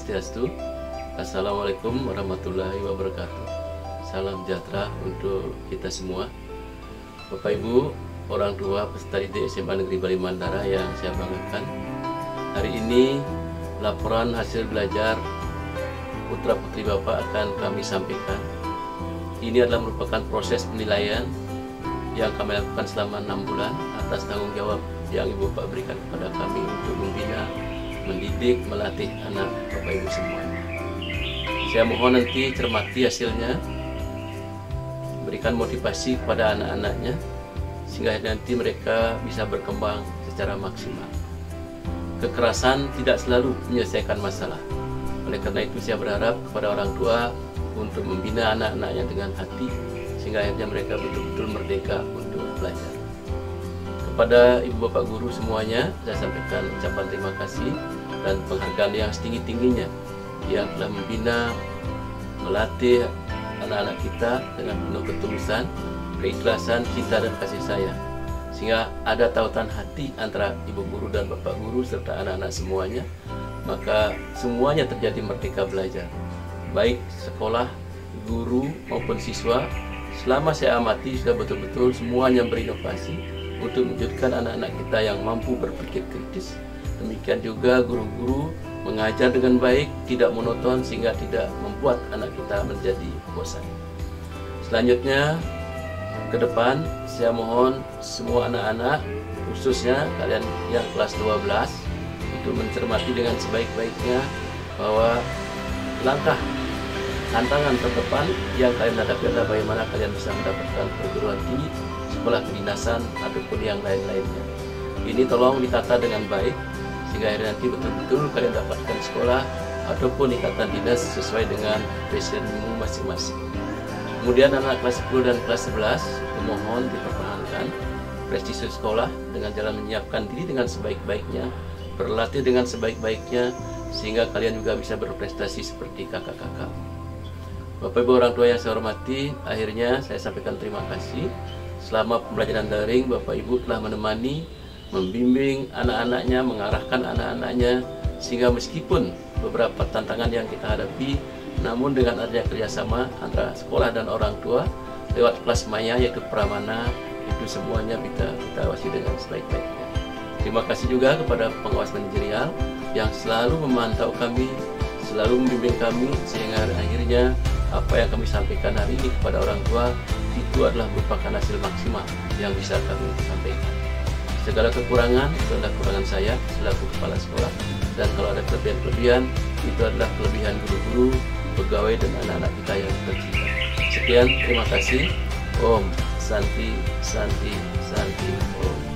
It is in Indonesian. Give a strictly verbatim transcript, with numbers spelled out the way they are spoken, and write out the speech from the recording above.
Swastiastu. Assalamualaikum warahmatullahi wabarakatuh. Salam sejahtera untuk kita semua. Bapak Ibu, orang tua peserta didik S M A Negeri Bali Mandara yang saya banggakan, hari ini laporan hasil belajar putra putri Bapak akan kami sampaikan. Ini adalah merupakan proses penilaian yang kami lakukan selama enam bulan atas tanggung jawab yang Ibu Bapak berikan kepada kami untuk membina, mendidik, melatih anak Bapak Ibu semuanya. Saya mohon nanti cermati hasilnya, berikan motivasi kepada anak-anaknya sehingga nanti mereka bisa berkembang secara maksimal. Kekerasan tidak selalu menyelesaikan masalah. Oleh karena itu saya berharap kepada orang tua untuk membina anak-anaknya dengan hati sehingga akhirnya mereka betul-betul merdeka untuk belajar. Kepada Ibu Bapak Guru semuanya, saya sampaikan ucapan terima kasih dan penghargaan yang setinggi-tingginya yang telah membina, melatih anak-anak kita dengan penuh ketulusan, keikhlasan, cinta dan kasih sayang, sehingga ada tautan hati antara Ibu Guru dan Bapak Guru serta anak-anak semuanya, maka semuanya terjadi merdeka belajar. Baik sekolah, guru maupun siswa, selama saya amati sudah betul-betul semuanya berinovasi untuk mewujudkan anak-anak kita yang mampu berpikir kritis. Demikian juga guru-guru mengajar dengan baik, tidak monoton sehingga tidak membuat anak kita menjadi bosan. Selanjutnya ke depan saya mohon semua anak-anak, khususnya kalian yang kelas dua belas, itu mencermati dengan sebaik-baiknya bahwa langkah tantangan terdepan yang kalian hadapi adalah bagaimana kalian bisa mendapatkan perguruan tinggi, sekolah kedinasan ataupun yang lain-lainnya. Ini tolong ditata dengan baik sehingga akhirnya nanti betul-betul kalian dapatkan sekolah ataupun ikatan dinas sesuai dengan passionmu masing-masing. Kemudian anak kelas sepuluh dan kelas sebelas memohon dipertahankan prestisi sekolah dengan jalan menyiapkan diri dengan sebaik-baiknya, berlatih dengan sebaik-baiknya sehingga kalian juga bisa berprestasi seperti kakak-kakak. Bapak Ibu orang tua yang saya hormati, akhirnya saya sampaikan terima kasih. Selama pembelajaran daring, Bapak Ibu telah menemani, membimbing anak-anaknya, mengarahkan anak-anaknya, sehingga meskipun beberapa tantangan yang kita hadapi, namun dengan adanya kerjasama antara sekolah dan orang tua lewat kelas maya yaitu Pramana, itu semuanya kita kita awasi dengan sebaik-baiknya. Terima kasih juga kepada pengawas manajerial yang selalu memantau kami, selalu membimbing kami, sehingga akhirnya apa yang kami sampaikan hari ini kepada orang tua itu adalah merupakan hasil maksimal yang bisa kami sampaikan. Segala kekurangan itu adalah kekurangan saya selaku kepala sekolah, dan kalau ada kelebihan-kelebihan itu adalah kelebihan guru-guru, pegawai dan anak-anak kita yang tercinta. Sekian, terima kasih. Om Santi Santi Santi Om.